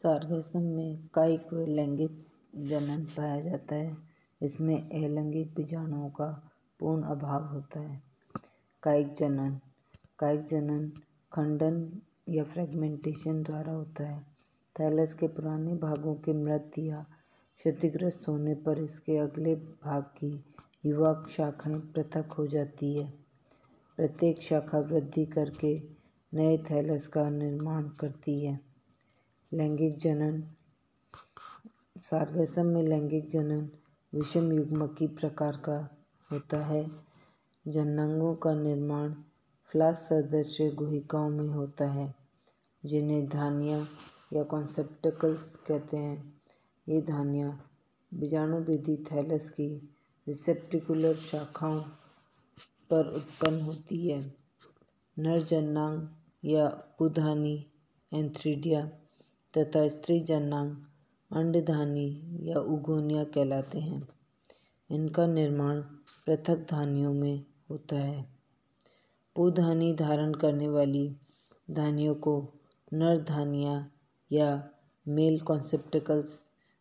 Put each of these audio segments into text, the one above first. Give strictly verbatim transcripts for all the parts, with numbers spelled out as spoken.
सार्गसम में कायिक व लैंगिक जनन पाया जाता है। इसमें अलैंगिक बीजाणुओं का पूर्ण अभाव होता है। कायिक जनन कायिक जनन खंडन या फ्रेगमेंटेशन द्वारा होता है। थैलस के पुराने भागों के मृत या क्षतिग्रस्त होने पर इसके अगले भाग की युवा शाखाएं पृथक हो जाती है। प्रत्येक शाखा वृद्धि करके नए थैलस का निर्माण करती है। लैंगिक जनन सार्गसम में लैंगिक जनन विषम युग्मकी प्रकार का होता है। जननांगों का निर्माण फ्लास्क सदृश गुहिकाओं में होता है, जिन्हें धानियाँ या कॉन्सेप्टिकल्स कहते हैं। ये धानियाँ बीजाणुभेदी थैलस की रिसेप्टिकुलर शाखाओं पर उत्पन्न होती है। नर जननांग या पुधानी एंथ्रीडिया तथा स्त्री जननांग अंडधानी या उगोनिया कहलाते हैं। इनका निर्माण पृथक धानियों में होता है। पुधानी धारण करने वाली धानियों को नर धानियाँ या मेल कॉन्सेप्टिकल्स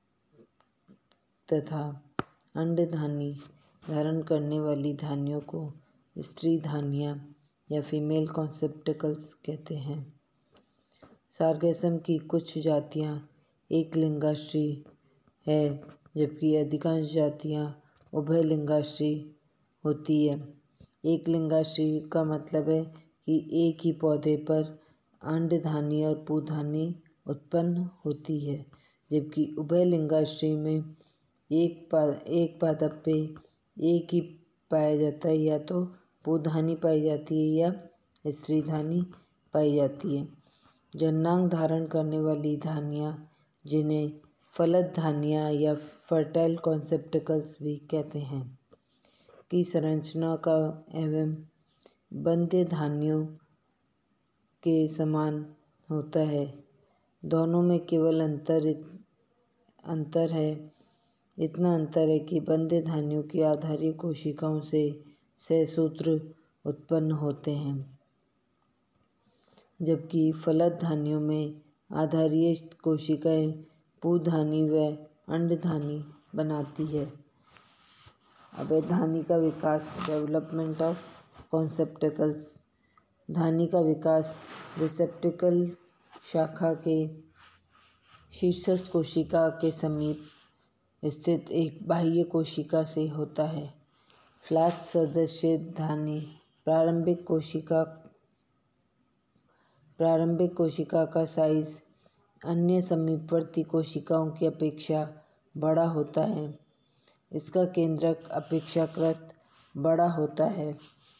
तथा अंडधानी धारण करने वाली धानियों को स्त्री धानियाँ या फीमेल कॉन्सेप्टिकल्स कहते हैं। सार्गसम की कुछ जातियाँ एक लिंगाश्री है, जबकि अधिकांश जातियाँ उभय लिंगाश्री होती है। एक लिंगाश्री का मतलब है कि एक ही पौधे पर अंडधानी और पुधानी उत्पन्न होती है, जबकि उभय लिंगाश्री में एक पा एक पादप पे एक ही पाया जाता है, या तो पुधानी पाई जाती है या स्त्रीधानी पाई जाती है। जननांग धारण करने वाली धानियाँ, जिन्हें फलद धानियाँ या फर्टाइल कॉन्सेप्टिकल्स भी कहते हैं, की संरचना का एवं बंध्य धानियों के समान होता है। दोनों में केवल अंतर अंतर है इतना अंतर है कि बंध्य धानियों की आधारीय कोशिकाओं से सहसूत्र उत्पन्न होते हैं, जबकि फलद धानियों में आधारीय कोशिकाएं पुधानी व अंडधानी बनाती है। अब धानी का विकास डेवलपमेंट ऑफ कॉन्सेप्टिकल्स। धानी का विकास रिसेप्टिकल शाखा के शीर्षस्थ कोशिका के समीप स्थित एक बाह्य कोशिका से होता है। फ्लास्क सदृश धानी प्रारंभिक कोशिका प्रारंभिक कोशिका का साइज अन्य समीपवर्ती कोशिकाओं की अपेक्षा बड़ा होता है। इसका केंद्रक अपेक्षाकृत बड़ा होता है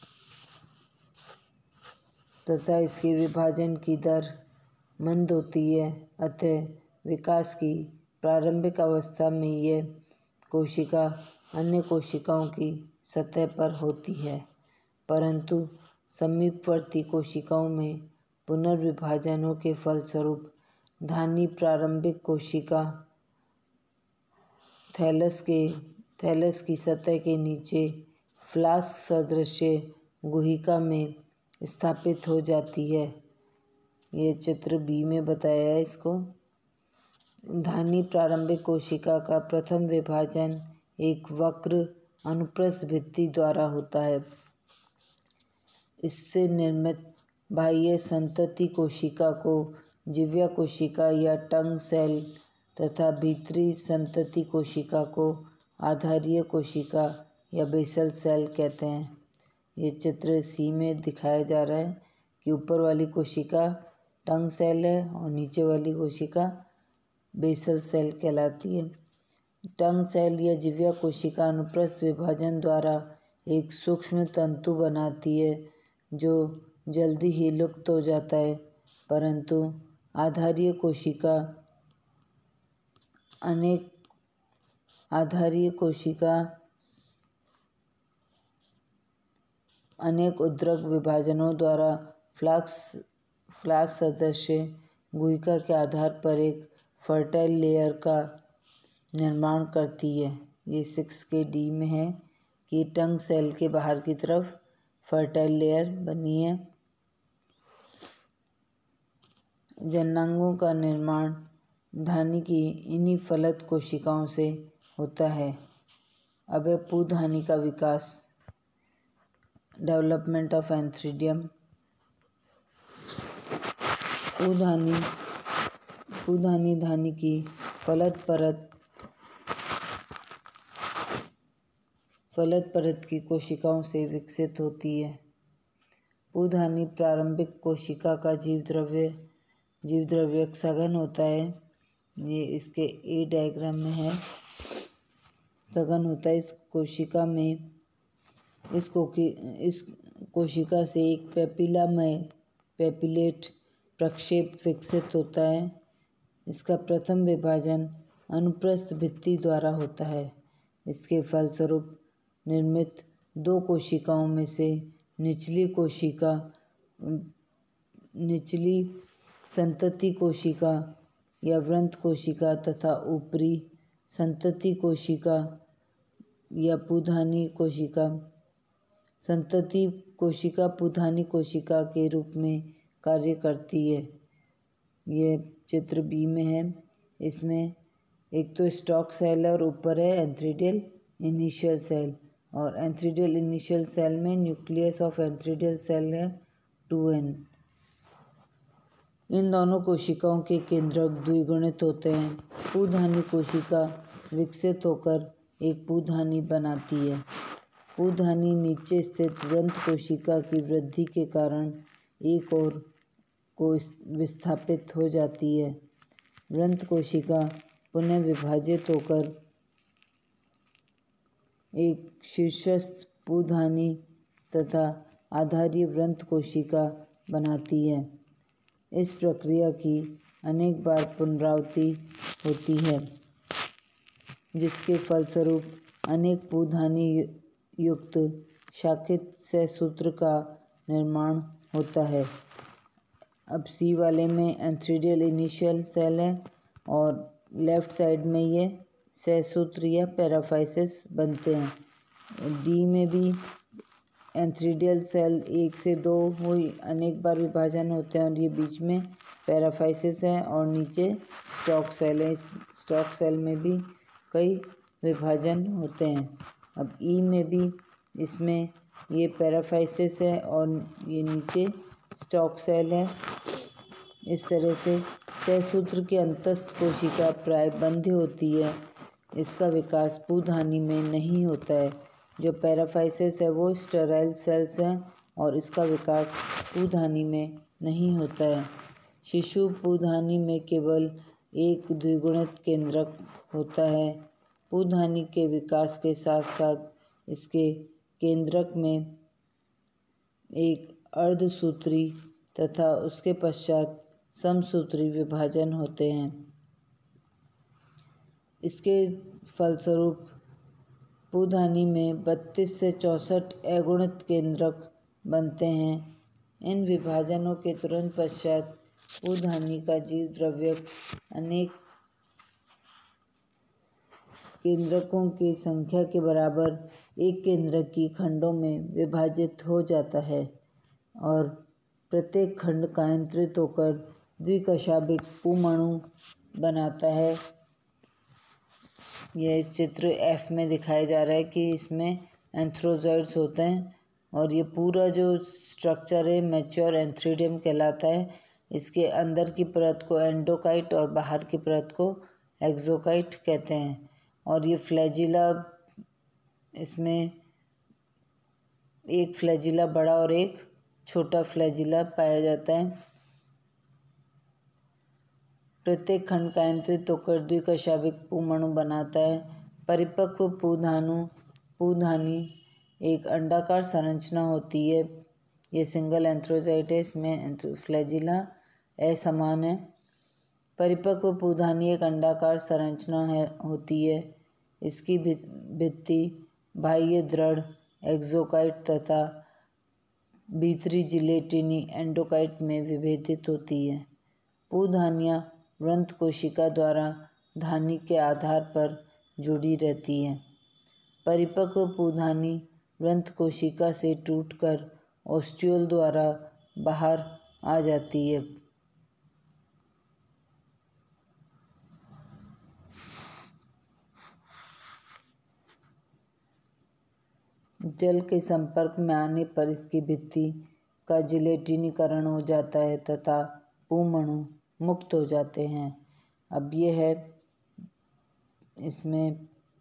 तथा इसके विभाजन की दर मंद होती है। अतः विकास की प्रारंभिक अवस्था में यह कोशिका अन्य कोशिकाओं की सतह पर होती है, परंतु समीपवर्ती कोशिकाओं में पुनर्विभाजनों के फलस्वरूप धानी प्रारंभिक कोशिका थैलस के थैलस की सतह के नीचे फ्लास्क सदृश गुहिका में स्थापित हो जाती है। ये चित्र बी में बताया है इसको। धानी प्रारंभिक कोशिका का प्रथम विभाजन एक वक्र अनुप्रस्थ भित्ति द्वारा होता है। इससे निर्मित बाह्य संतति कोशिका को जिह्वा कोशिका या टंग सेल तथा भीतरी संतति कोशिका को आधारीय कोशिका या बेसल सेल कहते हैं। ये चित्र सी में दिखाया जा रहा है कि ऊपर वाली कोशिका टंग सेल है और नीचे वाली कोशिका बेसल सेल कहलाती है। टंग सेल या जिह्वा कोशिका अनुप्रस्थ विभाजन द्वारा एक सूक्ष्म तंतु बनाती है, जो जल्दी ही लुप्त हो जाता है, परंतु आधारीय कोशिका अनेक आधारीय कोशिका अनेक उद्रक विभाजनों द्वारा फ्लास्क फ्लास्क सदृश गुहिका के आधार पर एक फर्टाइल लेयर का निर्माण करती है। ये सिक्स के डी में है कि टंग सेल के बाहर की तरफ फर्टाइल लेयर बनी है। जननांगों का निर्माण धानी की इन्हीं फलद कोशिकाओं से होता है। अब है पूधानी का विकास, डेवलपमेंट ऑफ एंथ्रीडियम। पूधानी पूधानी धानी की फलद परत फलद परत की कोशिकाओं से विकसित होती है। पूधानी प्रारंभिक कोशिका का जीव द्रव्य जीव द्रव्य सघन होता है। ये इसके ए डायग्राम में है। सघन होता है। इस कोशिका में इस कोकी इस कोशिका से एक पेपिलामय पेपिलेट प्रक्षेप विकसित होता है। इसका प्रथम विभाजन अनुप्रस्थ भित्ति द्वारा होता है। इसके फलस्वरूप निर्मित दो कोशिकाओं में से निचली कोशिका निचली संतति कोशिका या वृंत कोशिका तथा ऊपरी संतति कोशिका या पूधानी कोशिका संतति कोशिका पूधानी कोशिका के रूप में कार्य करती है। यह चित्र बी में है। इसमें एक तो स्टॉक सेल और ऊपर है एंथ्रीडियल इनिशियल सेल, और एंथ्रीडियल इनिशियल सेल में न्यूक्लियस ऑफ एंथ्रीडियल सेल है टू एन। इन दोनों कोशिकाओं के केंद्रक द्विगुणित होते हैं। पूधानी कोशिका विकसित होकर एक पूधानी बनाती है। पूधानी नीचे स्थित वृंत कोशिका की वृद्धि के कारण एक और को विस्थापित हो जाती है। वृंत कोशिका पुनः विभाजित होकर एक शीर्षस्थ पूधानी तथा आधारीय वृंत कोशिका बनाती है। इस प्रक्रिया की अनेक बार पुनरावृत्ति होती है, जिसके फलस्वरूप अनेक पूधानी युक्त शाखित सहसूत्र का निर्माण होता है। अब सी वाले में एंथ्रीडियल इनिशियल सेल है और लेफ्ट साइड में ये सहसूत्र या पैराफाइसिस बनते हैं। डी में भी एंथ्रीडियल सेल एक से दो हुई अनेक बार विभाजन होते हैं और ये बीच में पैराफाइसिस है और नीचे स्टॉक सेल है। इस स्टॉक सेल में भी कई विभाजन होते हैं। अब ई में भी इसमें ये पैराफाइसिस है और ये नीचे स्टॉक सेल है। इस तरह से सहसूत्र की अंतस्थ कोशिका प्राय बंध होती है। इसका विकास पूधानी में नहीं होता है। जो पैराफाइसिस है वो स्टेराइल सेल्स हैं और इसका विकास पूधानी में नहीं होता है। शिशु पूधानी में केवल एक द्विगुणित केंद्रक होता है। पूधानी के विकास के साथ साथ इसके केंद्रक में एक अर्धसूत्री तथा उसके पश्चात समसूत्री विभाजन होते हैं। इसके फलस्वरूप पूधानी में बत्तीस से चौंसठ अगुणित केंद्रक बनते हैं। इन विभाजनों के तुरंत पश्चात पूधानी का जीव द्रव्य अनेक केंद्रकों की संख्या के बराबर एक केंद्रक की खंडों में विभाजित हो जाता है और प्रत्येक खंड कायांतरित होकर द्विकशाभिक पुमणु बनाता है। यह चित्र एफ में दिखाया जा रहा है कि इसमें एंथ्रोजॉइड्स होते हैं और ये पूरा जो स्ट्रक्चर है मैच्योर एंथ्रीडियम कहलाता है। इसके अंदर की परत को एंडोकाइट और बाहर की परत को एक्सोकाइट कहते हैं। और ये फ्लैजिला, इसमें एक फ्लैजिला बड़ा और एक छोटा फ्लैजिला पाया जाता है। प्रत्येक खंड कायांतरित होकर द्विकशाभिक पुमणु बनाता है। परिपक्व पूधानु पूधानी एक अंडाकार संरचना होती है। ये सिंगल एंथ्रोजाइट है। इसमें फ्लैजिला असमान है। परिपक्व पूधानी एक अंडाकार संरचना है होती है। इसकी भित्ति बाह्य दृढ़ एक्सोकाइट तथा भीतरी जिलेटिनी एंडोकाइट में विभेदित होती है। पूधानियाँ वृंत कोशिका द्वारा धानी के आधार पर जुड़ी रहती हैं। परिपक्व पूधानी वृंत कोशिका से टूटकर ओस्टियोल द्वारा बाहर आ जाती है। जल के संपर्क में आने पर इसकी भित्ति का जिलेटिनीकरण हो जाता है तथा पुमणु मुक्त हो जाते हैं। अब ये है इसमें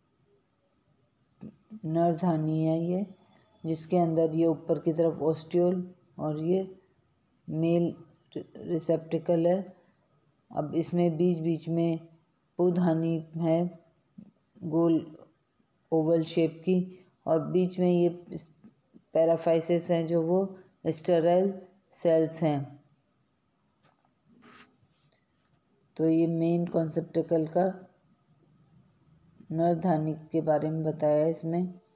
नरधानी है ये, जिसके अंदर ये ऊपर की तरफ ओस्टियोल और ये मेल रिसेप्टिकल है। अब इसमें बीच बीच में पुधानी है गोल ओवल शेप की, और बीच में ये पैराफाइसिस हैं जो वो स्टेराइल सेल्स हैं। तो ये मेन कॉन्सेप्टिकल का नरधानी के बारे में बताया है इसमें।